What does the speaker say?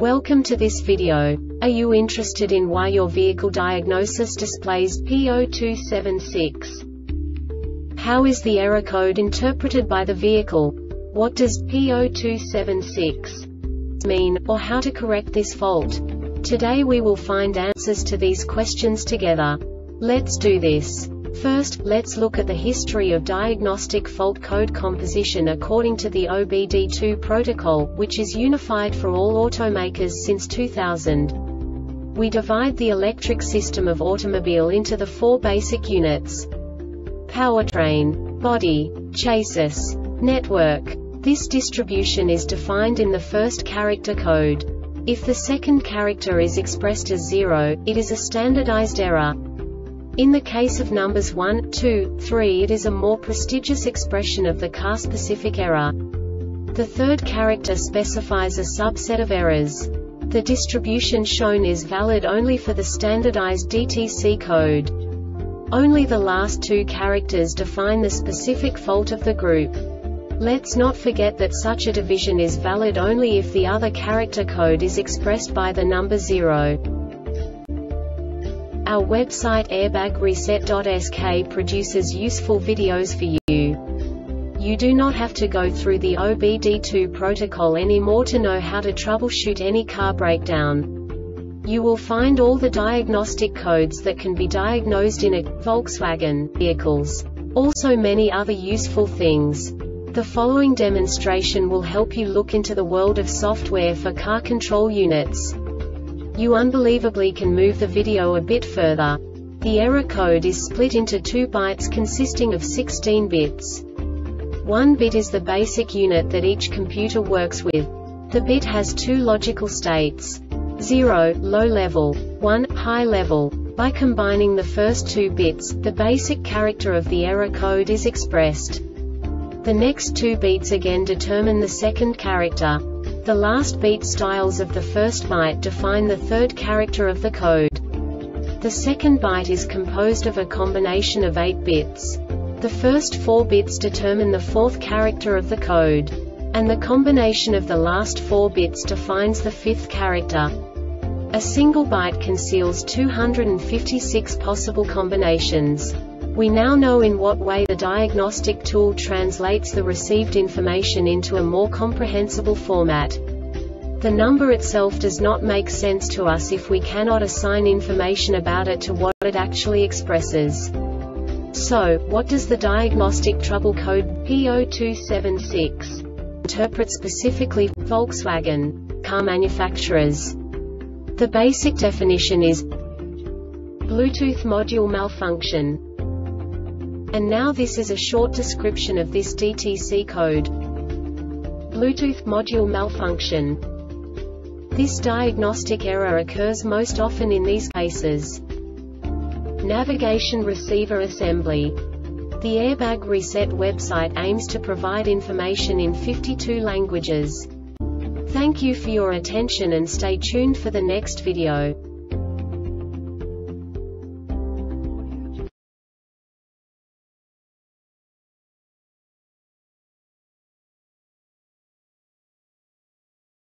Welcome to this video. Are you interested in why your vehicle diagnosis displays P0276? How is the error code interpreted by the vehicle? What does P0276 mean, or how to correct this fault? Today we will find answers to these questions together. Let's do this. First, let's look at the history of diagnostic fault code composition according to the OBD2 protocol, which is unified for all automakers since 2000. We divide the electric system of automobile into the four basic units: powertrain, body, chassis, network. This distribution is defined in the first character code. If the second character is expressed as 0, it is a standardized error. In the case of numbers 1, 2, 3, it is a more prestigious expression of the car-specific error. The third character specifies a subset of errors. The distribution shown is valid only for the standardized DTC code. Only the last two characters define the specific fault of the group. Let's not forget that such a division is valid only if the other character code is expressed by the number 0. Our website airbagreset.sk produces useful videos for you. You do not have to go through the OBD2 protocol anymore to know how to troubleshoot any car breakdown. You will find all the diagnostic codes that can be diagnosed in a Volkswagen vehicles. Also many other useful things. The following demonstration will help you look into the world of software for car control units. You unbelievably can move the video a bit further. The error code is split into 2 bytes consisting of 16 bits. 1 bit is the basic unit that each computer works with. The bit has 2 logical states: 0, low level, 1, high level. By combining the first 2 bits, the basic character of the error code is expressed. The next 2 beats again determine the second character. The last beat styles of the first byte define the third character of the code. The second byte is composed of a combination of 8 bits. The first 4 bits determine the fourth character of the code. And the combination of the last 4 bits defines the fifth character. A single byte conceals 256 possible combinations. We now know in what way the diagnostic tool translates the received information into a more comprehensible format. The number itself does not make sense to us if we cannot assign information about it to what it actually expresses. So, what does the diagnostic trouble code P0276 interpret specifically for Volkswagen car manufacturers? The basic definition is Bluetooth module malfunction. And now this is a short description of this DTC code. Bluetooth module malfunction. This diagnostic error occurs most often in these cases: navigation receiver assembly. The Airbag Reset website aims to provide information in 52 languages. Thank you for your attention and stay tuned for the next video.